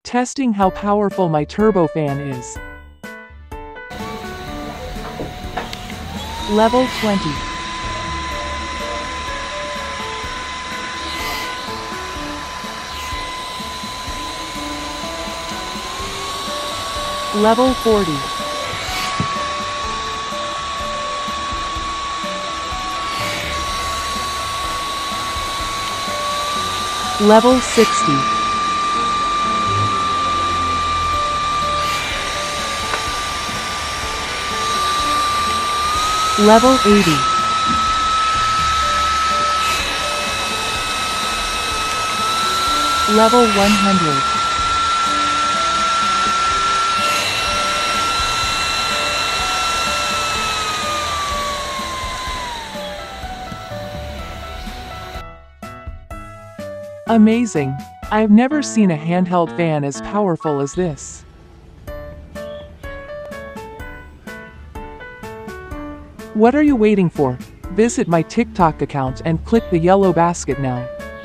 Testing how powerful my turbo fan is. Level 20. Level 40. Level 60. Level 80. Level 100. Amazing! I've never seen a handheld fan as powerful as this. What are you waiting for? Visit my TikTok account and click the yellow basket now.